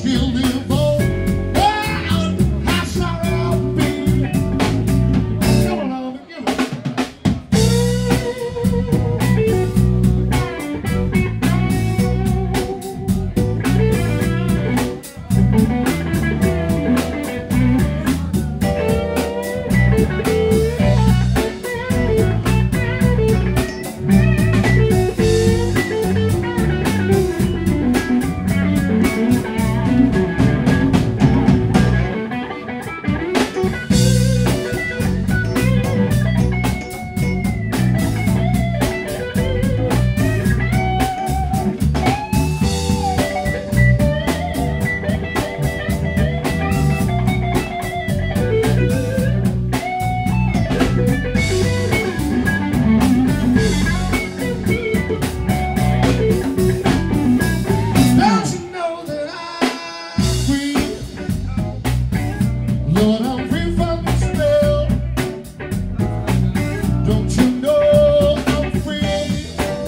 still live on. Oh, how sorry I'll be. Come along and give it. Lord, I'm free from the spell. Don't you know I'm free?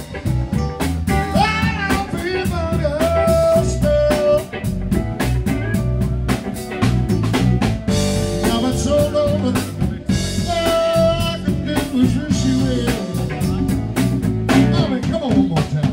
I'm free from the spell. Now it's all over. All I can do is wish you well. I mean, come on one more time.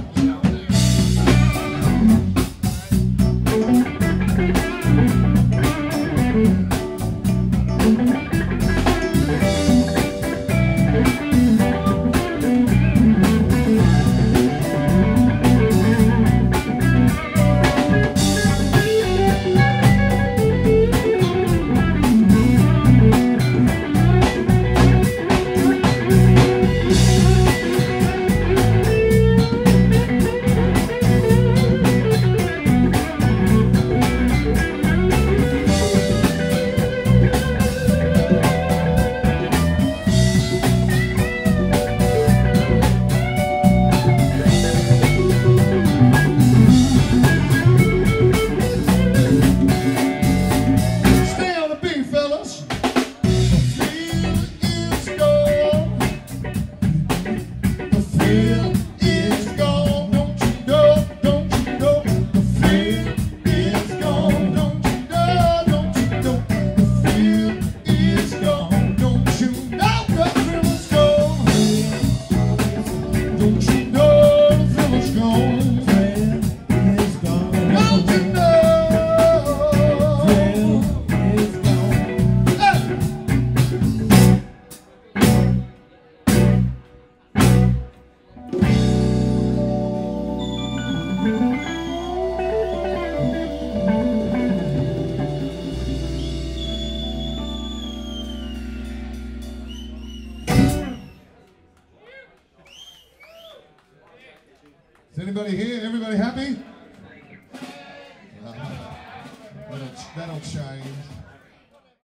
Is anybody here? Everybody happy? That'll change.